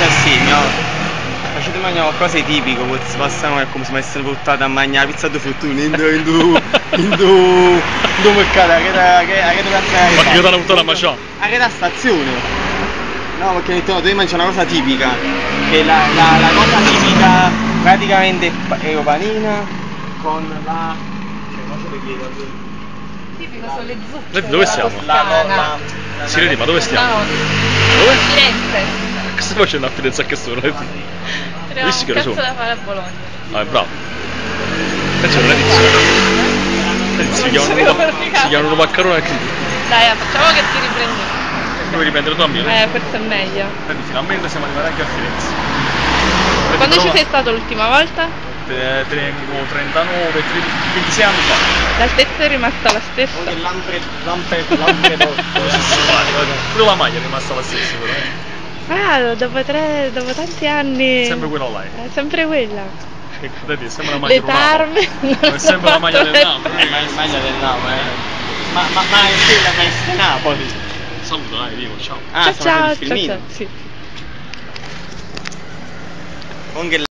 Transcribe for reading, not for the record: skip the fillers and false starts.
Assimio. Facete mangiare qualcosa di tipico, si passano è come se mi avessero portato a mangiare la pizza di fortuna in due mercati, che Ma che ti hanno portato a mangiare? a che da stazione? No, perché mi detto, devi mangiare una cosa tipica, che la cosa tipica praticamente è la panina con la... Tipico sono le zucche. Dove siamo? Sireni, ma dove stiamo? Dove? Firenze. Che stai facendo a Firenze a che sono? Troviamo Visti che un ore cazzo sono? da fare a Bologna. Ah, è bravo. Penso che si chiamano maccarone anche lì. Dai, facciamo che ti riprendi. Devi riprendere tu a me? Forse è meglio. Quindi finalmente siamo arrivati anche a Firenze. Quando ci sei stato l'ultima volta? Tengo 39, 26 anni fa. L'altezza è rimasta la stessa. Lampe Pure la maglia è rimasta la stessa però. Ah, dopo tanti anni. Sempre quella là. È sempre quella. Che vedete, sembra la maglia Le del Napoli. tarme. È sempre la maglia del Napoli. maglia del Napoli, Ma è quella festa Napoli. Saluto, dai, dico, ciao. Ah, Ciao stiamo ciao, facendo il ciao filmino. ciao. Sì. Con che